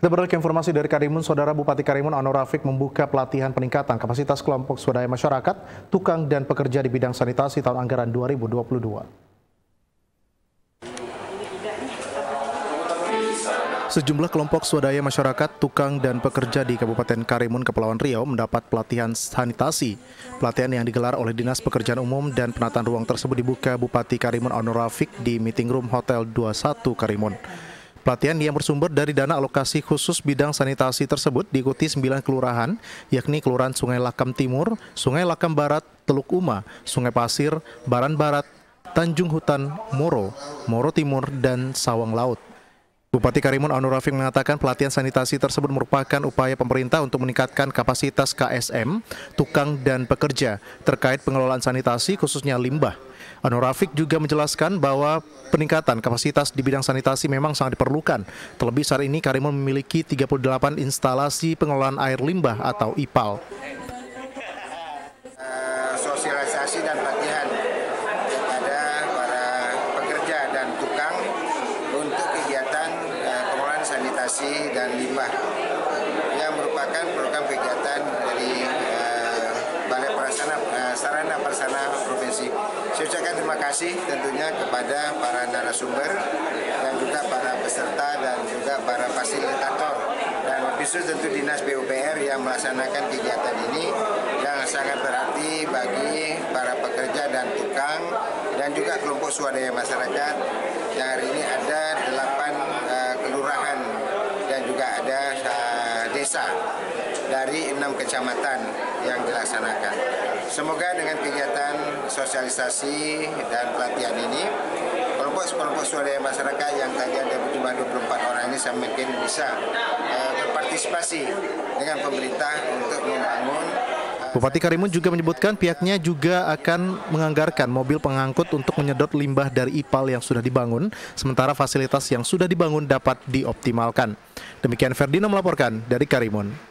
Kita beralih ke informasi dari Karimun. Saudara Bupati Karimun Anwar Rafiq membuka pelatihan peningkatan kapasitas kelompok swadaya masyarakat, tukang dan pekerja di bidang sanitasi tahun anggaran 2022. Sejumlah kelompok swadaya masyarakat, tukang dan pekerja di Kabupaten Karimun, Kepulauan Riau mendapat pelatihan sanitasi. Pelatihan yang digelar oleh Dinas Pekerjaan Umum dan Penataan Ruang tersebut dibuka Bupati Karimun Anwar Rafiq di Meeting Room Hotel 21 Karimun. Pelatihan yang bersumber dari dana alokasi khusus bidang sanitasi tersebut diikuti 9 kelurahan, yakni Kelurahan Sungai Lakam Timur, Sungai Lakam Barat, Teluk Uma, Sungai Pasir, Baran Barat, Tanjung Hutan, Moro, Moro Timur, dan Sawang Laut. Bupati Karimun Anwar Rafiq mengatakan pelatihan sanitasi tersebut merupakan upaya pemerintah untuk meningkatkan kapasitas KSM, tukang dan pekerja terkait pengelolaan sanitasi khususnya limbah. Anwar Rafiq juga menjelaskan bahwa peningkatan kapasitas di bidang sanitasi memang sangat diperlukan. Terlebih saat ini Karimun memiliki 38 instalasi pengelolaan air limbah atau IPAL. Sosialisasi dan pelatihan kepada para pekerja dan tukang untuk kegiatan pengelolaan sanitasi dan limbah yang merupakan program kegiatan dari Balai Sarana Prasarana Provinsi. Saya ucapkan terima kasih tentunya kepada para narasumber dan juga para peserta dan juga para fasilitator dan khusus tentu Dinas PUPR yang melaksanakan kegiatan ini yang sangat berarti bagi para pekerja dan tukang dan juga kelompok swadaya masyarakat yang hari ini ada 8 kelurahan dan juga ada desa dari 6 kecamatan yang dilaksanakan. Semoga dengan kegiatan sosialisasi dan pelatihan ini, kelompok swadaya masyarakat yang tadi ada berjumlah 24 orang ini semakin bisa berpartisipasi dengan pemerintah untuk membangun. Bupati Karimun juga menyebutkan pihaknya juga akan menganggarkan mobil pengangkut untuk menyedot limbah dari IPAL yang sudah dibangun, sementara fasilitas yang sudah dibangun dapat dioptimalkan. Demikian Ferdinand melaporkan dari Karimun.